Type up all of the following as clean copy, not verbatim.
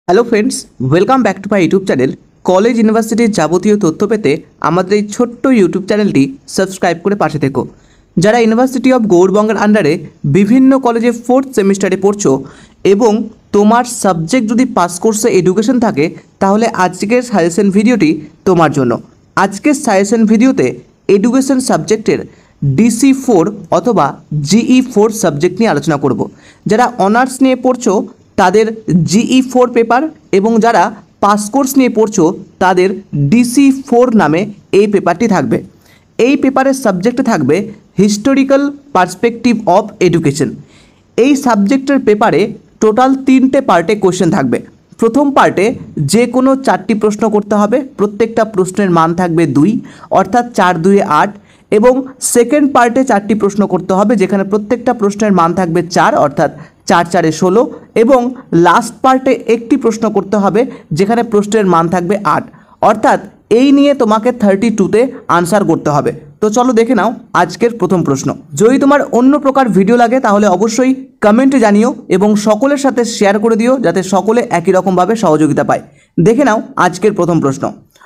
Hello friends, welcome back to my YouTube channel. College ইউনিভার্সিটির যাবতীয় তথ্য পেতে আমাদের এই ছোট্ট ইউটিউব চ্যানেলটি সাবস্ক্রাইব করে পাশে থেকো। যারা ইউনিভার্সিটি অফ গৌড়বঙ্গের আন্ডারে বিভিন্ন কলেজে 4th সেমিস্টারে পড়ছো এবং তোমার সাবজেক্ট যদি পাস কোর্সে এডুকেশন থাকে, তাহলে আজকের সাজেশন ভিডিওটি তোমার জন্য। আজকের সাজেশন ভিডিওতে এডুকেশন সাবজেক্টের DC4 অথবা GE4 সাবজেক্ট নিয়ে আলোচনা করব। যারা অনার্স নিয়ে পড়ছো তাদের GE4 পেপার এবং যারা পাস কোর্স নিয়ে পড়ছো তাদের DC4 নামে এই পেপারটি থাকবে। এই পেপারের সাবজেক্টে থাকবে হিস্টোরিক্যাল পার্সপেক্টিভ অফ এডুকেশন। এই সাবজেক্টের পেপারে টোটাল 3টে পার্টে কোশ্চেন থাকবে। প্রথম পার্টে যে কোনো 4টি প্রশ্ন করতে হবে, প্রত্যেকটা প্রশ্নের মান থাকবে 2, অর্থাৎ 4 2 8। এবং সেকেন্ড পার্টে 4টি প্রশ্ন করতে হবে, যেখানে প্রত্যেকটা প্রশ্নের মান থাকবে 4, অর্থাৎ 4 4 16। এবং লাস্ট পার্টে একটি প্রশ্ন করতে হবে, যেখানে প্রশ্নের মান থাকবে 8, অর্থাৎ এই নিয়ে তোমাকে 32তে আনসার করতে হবে। তো চলো দেখে নাও আজকের প্রথম প্রশ্ন। যদি তোমার অন্য প্রকার ভিডিও লাগে তাহলে অবশ্যই কমেন্টে জানিও এবং সকলের সাথে শেয়ার করে দিও, যাতে সকলে একই রকমভাবে সহযোগিতা পায়। দেখে নাও আজকের প্রথম প্রশ্ন।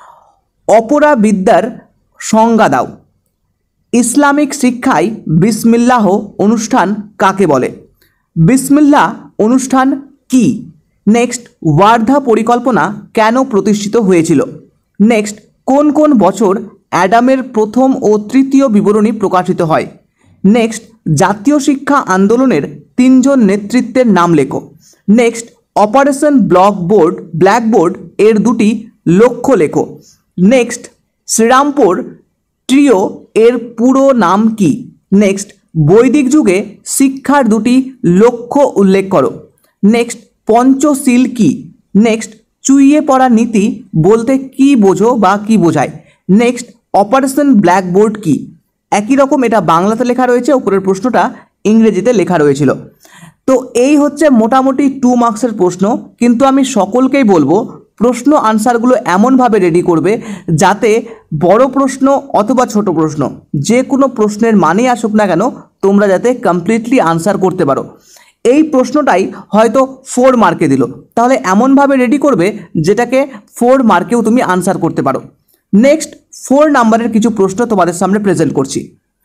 অপরা বিদ্যার সংজ্ঞা দাও। ইসলামিক শিক্ষায় বিসমিল্লাহ অনুষ্ঠান কাকে বলে? বিসমিল্লাহ অনুষ্ঠান কি? নেক্সট, ওয়ার্ধা পরিকল্পনা কেন প্রতিষ্ঠিত হয়েছিল? নেক্সট, কোন কোন বছর অ্যাডামের প্রথম ও তৃতীয় বিবরণী প্রকাশিত হয়? নেক্সট, জাতীয় শিক্ষা আন্দোলনের 3 জন নেতৃত্বের নাম লেখো। নেক্সট, অপারেশন ব্ল্যাকবোর্ড এর 2টি লক্ষ্য লেখো। নেক্সট, শ্রীরামপুর ট্রিও এর পুরো নাম কি? নেক্সট, বৈদিক যুগে শিক্ষার 2টি লক্ষ্য উল্লেখ করো। নেক্সট, পঞ্চশীল কি? নেক্সট, চুইয়ে পড়া নীতি বলতে কি বোঝো বা কি বোঝায়? নেক্সট, অপারেশন ব্ল্যাকবোর্ড কি? একই রকম এটা বাংলাতে লেখা রয়েছে, উপরের প্রশ্নটা ইংরেজিতে লেখা রয়েছিল। তো এই হচ্ছে মোটামুটি 2 মার্কসের প্রশ্ন, কিন্তু আমি সকলকেই বলবো প্রশ্ন আনসারগুলো এমনভাবে রেডি করবে যাতে বড় প্রশ্ন অথবা ছোট প্রশ্ন যে কোনো প্রশ্নের মানেই আসুক না কেন, তোমরা যাতে কমপ্লিটলি আনসার করতে পারো। এই প্রশ্নটাই হয়তো 4 মার্কে দিল, তাহলে এমনভাবে রেডি করবে যেটাকে 4 মার্কেও তুমি আনসার করতে পারো। নেক্সট, 4 নাম্বারের কিছু প্রশ্ন তোমাদের সামনে প্রেজেন্ট করছি।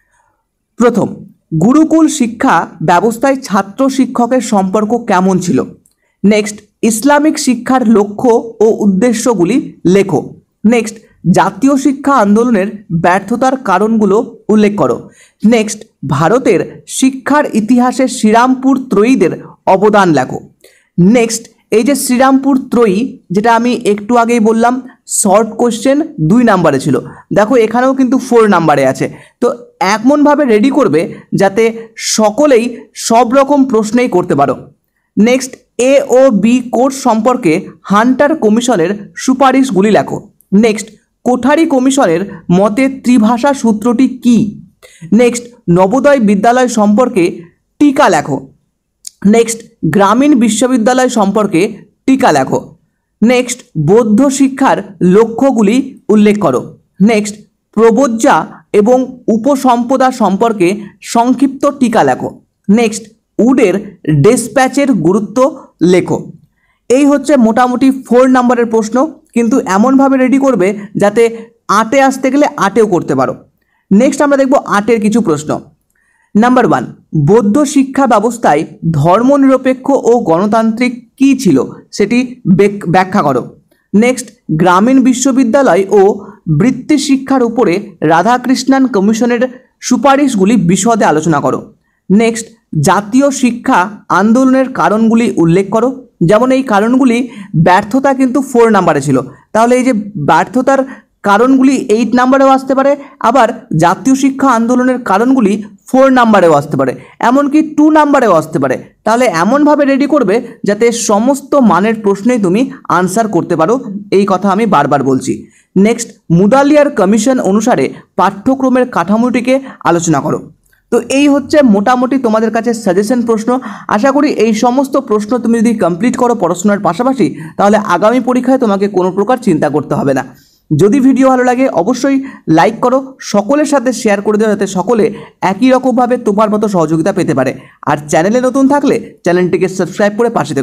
প্রথম, গুরুকুল শিক্ষা ব্যবস্থায় ছাত্র শিক্ষকের সম্পর্ক কেমন ছিল? নেক্সট, ইসলামিক শিক্ষার লক্ষ্য ও উদ্দেশ্যগুলি লেখো। নেক্সট, জাতীয় শিক্ষা আন্দোলনের ব্যর্থতার কারণগুলো উল্লেখ করো। নেক্সট, ভারতের শিক্ষার ইতিহাসে শ্রীরামপুর ত্রয়ীদের অবদান লেখো। নেক্সট, এই যে শ্রীরামপুর ত্রয়ী, যেটা আমি একটু আগেই বললাম শর্ট কোশ্চেন 2 নাম্বারে ছিল, দেখো এখানেও কিন্তু 4 নাম্বারে আছে। তো এমনভাবে রেডি করবে যাতে সকলেই সব রকম প্রশ্নেই করতে পারো। নেক্সট, A ও B কোর্স সম্পর্কে হান্টার কমিশনের সুপারিশগুলি লেখো। নেক্সট, কোঠারি কমিশনের মতে ত্রিভাষা সূত্রটি কি? নেক্সট, নবোদয় বিদ্যালয় সম্পর্কে টিকা লেখো। নেক্সট, গ্রামীণ বিশ্ববিদ্যালয় সম্পর্কে টিকা লেখো। নেক্সট, বৌদ্ধ শিক্ষার লক্ষ্যগুলি উল্লেখ করো। নেক্সট, প্রবজ্জা এবং উপসম্পদা সম্পর্কে সংক্ষিপ্ত টিকা লেখো। নেক্সট, উডের ডেসপ্যাচের গুরুত্ব লেখো। এই হচ্ছে মোটামুটি 4 নাম্বারের প্রশ্ন, কিন্তু এমনভাবে রেডি করবে যাতে 8-এ আসতে গেলে 8-এও করতে পারো। নেক্সট আমরা দেখব 8-এর কিছু প্রশ্ন। নাম্বার 1, বৌদ্ধ শিক্ষা ব্যবস্থায় ধর্মনিরপেক্ষ ও গণতান্ত্রিক কী ছিল সেটি ব্যাখ্যা করো। নেক্সট, গ্রামীণ বিশ্ববিদ্যালয় ও বৃত্তি শিক্ষার উপরে রাধাকৃষ্ণান কমিশনের সুপারিশগুলি বিশদে আলোচনা করো। নেক্সট, জাতীয় শিক্ষা আন্দোলনের কারণগুলি উল্লেখ করো। যেমন এই কারণগুলি ব্যর্থতা কিন্তু 4 নাম্বারে ছিল, তাহলে এই যে ব্যর্থতার কারণগুলি 8 নাম্বারেও আসতে পারে, আবার জাতীয় শিক্ষা আন্দোলনের কারণগুলি 4 নাম্বারেও আসতে পারে, এমনকি 2 নাম্বারেও আসতে পারে। তাহলে এমনভাবে রেডি করবে যাতে সমস্ত মানের প্রশ্নেই তুমি আনসার করতে পারো, এই কথা আমি বারবার বলছি। নেক্সট, মুদালিয়ার কমিশন অনুসারে পাঠ্যক্রমের কাঠামোটিকে আলোচনা করো। তো এই হচ্ছে মোটামুটি তোমাদের কাছে সাজেশন প্রশ্ন। আশা করি এই সমস্ত প্রশ্ন তুমি যদি কমপ্লিট করো পড়াশোনার পাশাপাশি, তাহলে আগামী পরীক্ষায় তোমাকে কোনো প্রকার চিন্তা করতে হবে না। যদি ভিডিও ভালো লাগে অবশ্যই লাইক করো, সকলের সাথে শেয়ার করে দেওয়া যাতে সকলে একই রকমভাবে তোমার মতো সহযোগিতা পেতে পারে। আর চ্যানেলে নতুন থাকলে চ্যানেলটিকে সাবস্ক্রাইব করে পাশে থেকো।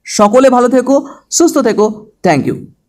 সকলে ভালো থেকো, সুস্থ থেকো। Thank you.